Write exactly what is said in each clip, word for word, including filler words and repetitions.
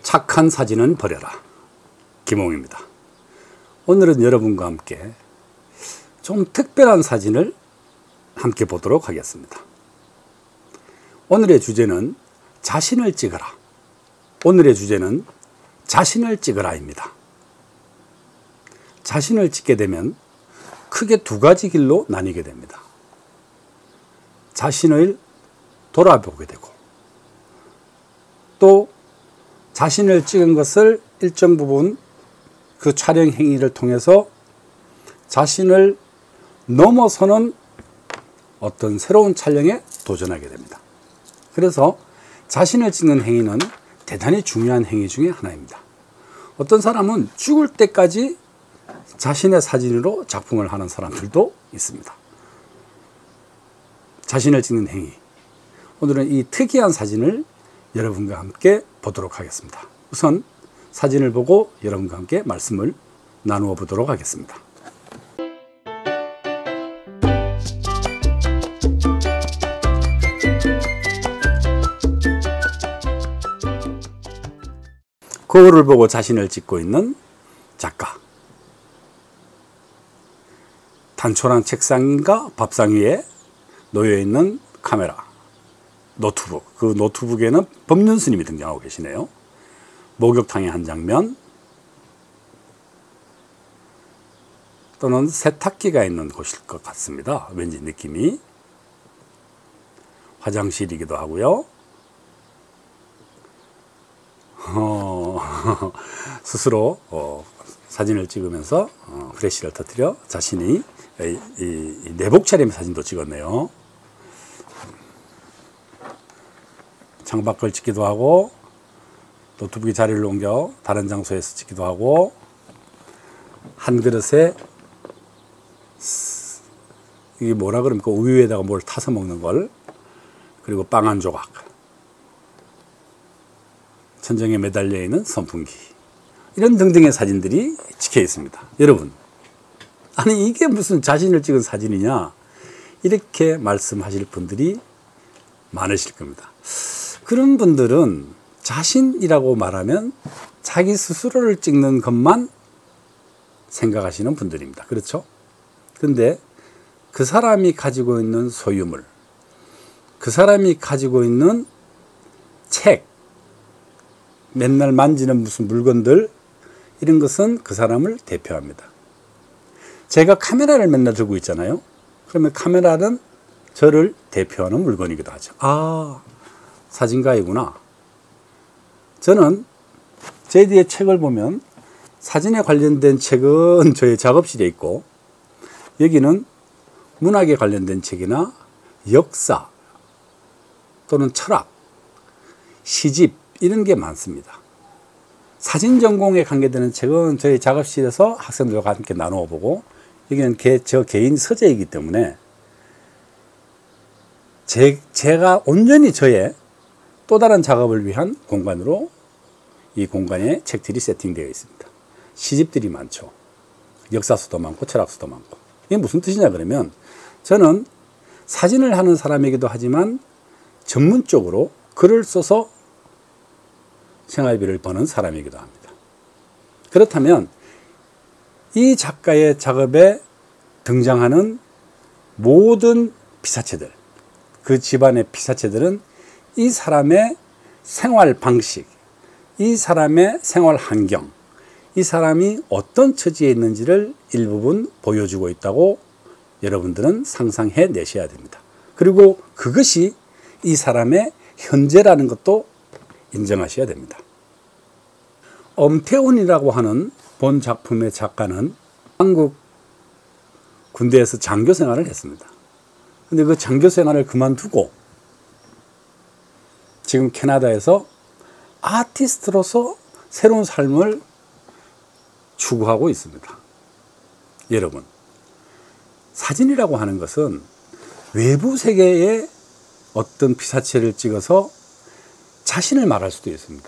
착한 사진은 버려라. 김홍입니다. 오늘은 여러분과 함께 좀 특별한 사진을 함께 보도록 하겠습니다. 오늘의 주제는 자신을 찍어라. 오늘의 주제는 자신을 찍어라입니다. 자신을 찍게 되면 크게 두 가지 길로 나뉘게 됩니다. 자신을 돌아보게 되고, 또 자신을 찍은 것을 일정 부분 그 촬영 행위를 통해서 자신을 넘어서는 어떤 새로운 촬영에 도전하게 됩니다. 그래서 자신을 찍는 행위는 대단히 중요한 행위 중에 하나입니다. 어떤 사람은 죽을 때까지 자신의 사진으로 작품을 하는 사람들도 있습니다. 자신을 찍는 행위. 오늘은 이 특이한 사진을 여러분과 함께 보도록 하겠습니다. 우선 사진을 보고 여러분과 함께 말씀을 나누어 보도록 하겠습니다. 거울을 보고 자신을 찍고 있는 작가. 단촐한 책상인가 밥상 위에 놓여있는 카메라, 노트북. 그 노트북에는 법륜 스님이 등장하고 계시네요. 목욕탕의 한 장면, 또는 세탁기가 있는 곳일 것 같습니다. 왠지 느낌이. 화장실이기도 하고요. 어, 스스로 어, 사진을 찍으면서 어, 프레시를 터뜨려 자신이 이, 이, 이 내복 차림 사진도 찍었네요. 창밖을 찍기도 하고, 노트북이 자리를 옮겨 다른 장소에서 찍기도 하고, 한 그릇에 이게 뭐라 그럽니까? 우유에다가 뭘 타서 먹는 걸, 그리고 빵 한 조각, 천정에 매달려 있는 선풍기, 이런 등등의 사진들이 찍혀 있습니다. 여러분, 아니 이게 무슨 자신을 찍은 사진이냐, 이렇게 말씀하실 분들이 많으실 겁니다. 그런 분들은 자신이라고 말하면 자기 스스로를 찍는 것만 생각하시는 분들입니다. 그렇죠? 근데 그 사람이 가지고 있는 소유물, 그 사람이 가지고 있는 책, 맨날 만지는 무슨 물건들, 이런 것은 그 사람을 대표합니다. 제가 카메라를 맨날 들고 있잖아요. 그러면 카메라는 저를 대표하는 물건이기도 하죠. 아, 사진가이구나. 저는 제 뒤에 책을 보면 사진에 관련된 책은 저의 작업실에 있고, 여기는 문학에 관련된 책이나 역사 또는 철학, 시집, 이런 게 많습니다. 사진 전공에 관계되는 책은 저희 작업실에서 학생들과 함께 나누어 보고, 여기는 개, 저 개인 서재이기 때문에 제, 제가 온전히 저의 또 다른 작업을 위한 공간으로 이 공간에 책들이 세팅되어 있습니다. 시집들이 많죠. 역사서도 많고 철학서도 많고. 이게 무슨 뜻이냐 그러면, 저는 사진을 하는 사람이기도 하지만 전문적으로 글을 써서 생활비를 버는 사람이기도 합니다. 그렇다면 이 작가의 작업에 등장하는 모든 피사체들, 그 집안의 피사체들은 이 사람의 생활 방식, 이 사람의 생활 환경, 이 사람이 어떤 처지에 있는지를 일부분 보여주고 있다고 여러분들은 상상해 내셔야 됩니다. 그리고 그것이 이 사람의 현재라는 것도 인정하셔야 됩니다. 엄태훈이라고 하는 본 작품의 작가는 한국 군대에서 장교 생활을 했습니다. 근데 그 장교 생활을 그만두고 지금 캐나다에서 아티스트로서 새로운 삶을 추구하고 있습니다. 여러분, 사진이라고 하는 것은 외부 세계의 어떤 피사체를 찍어서 자신을 말할 수도 있습니다.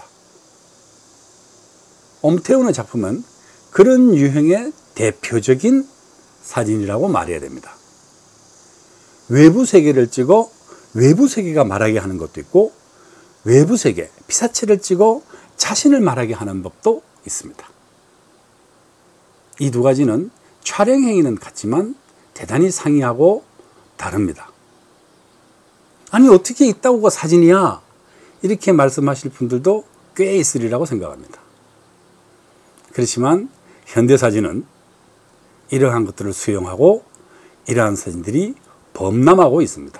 엄태훈의 작품은 그런 유형의 대표적인 사진이라고 말해야 됩니다. 외부 세계를 찍어 외부 세계가 말하게 하는 것도 있고, 외부 세계, 피사체를 찍어 자신을 말하게 하는 법도 있습니다. 이 두 가지는 촬영 행위는 같지만 대단히 상이하고 다릅니다. 아니 어떻게 있다고가 사진이야? 이렇게 말씀하실 분들도 꽤 있으리라고 생각합니다. 그렇지만 현대사진은 이러한 것들을 수용하고 이러한 사진들이 범람하고 있습니다.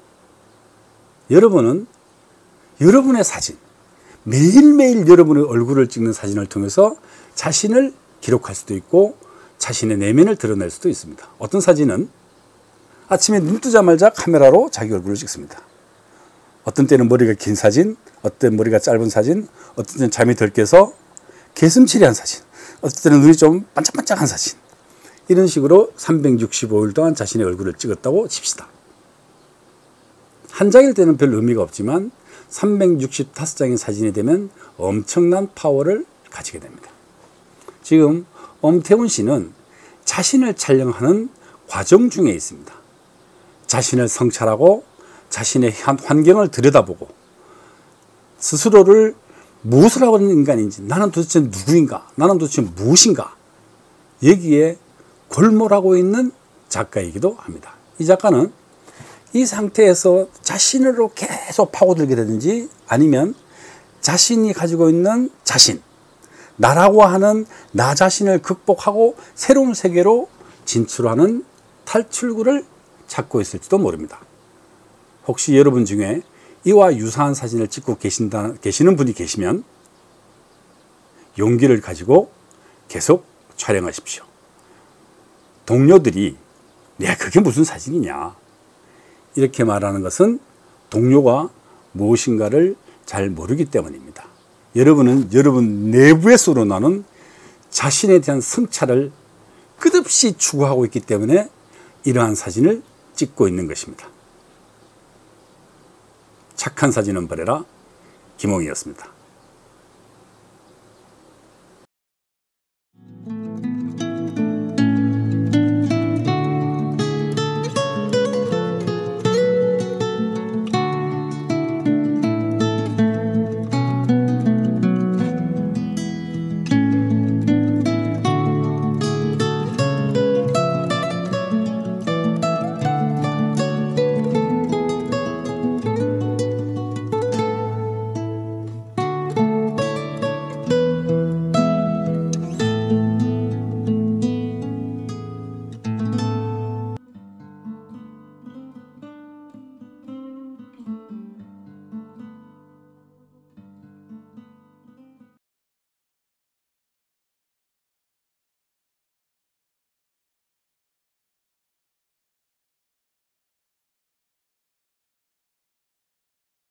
여러분은 여러분의 사진, 매일매일 여러분의 얼굴을 찍는 사진을 통해서 자신을 기록할 수도 있고 자신의 내면을 드러낼 수도 있습니다. 어떤 사진은 아침에 눈 뜨자마자 카메라로 자기 얼굴을 찍습니다. 어떤 때는 머리가 긴 사진, 어떤 때는 머리가 짧은 사진, 어떤 때는 잠이 덜 깨서 개슴츠레한 사진, 어떤 때는 눈이 좀 반짝반짝한 사진. 이런 식으로 삼백육십오 일 동안 자신의 얼굴을 찍었다고 칩시다. 한 장일 때는 별 의미가 없지만 삼백육십오 장의 사진이 되면 엄청난 파워를 가지게 됩니다. 지금 엄태훈 씨는 자신을 촬영하는 과정 중에 있습니다. 자신을 성찰하고 자신의 환경을 들여다보고 스스로를 무엇을 하고 있는 인간인지, 나는 도대체 누구인가, 나는 도대체 무엇인가, 여기에 골몰하고 있는 작가이기도 합니다. 이 작가는 이 상태에서 자신으로 계속 파고들게 되든지 아니면 자신이 가지고 있는 자신, 나라고 하는 나 자신을 극복하고 새로운 세계로 진출하는 탈출구를 찾고 있을지도 모릅니다. 혹시 여러분 중에 이와 유사한 사진을 찍고 계신다, 계시는 분이 계시면 용기를 가지고 계속 촬영하십시오. 동료들이 야, 그게 무슨 사진이냐 이렇게 말하는 것은 동료가 무엇인가를 잘 모르기 때문입니다. 여러분은 여러분 내부에서 우러나는 자신에 대한 성찰을 끝없이 추구하고 있기 때문에 이러한 사진을 찍고 있는 것입니다. 착한 사진은 버려라. 김홍이었습니다.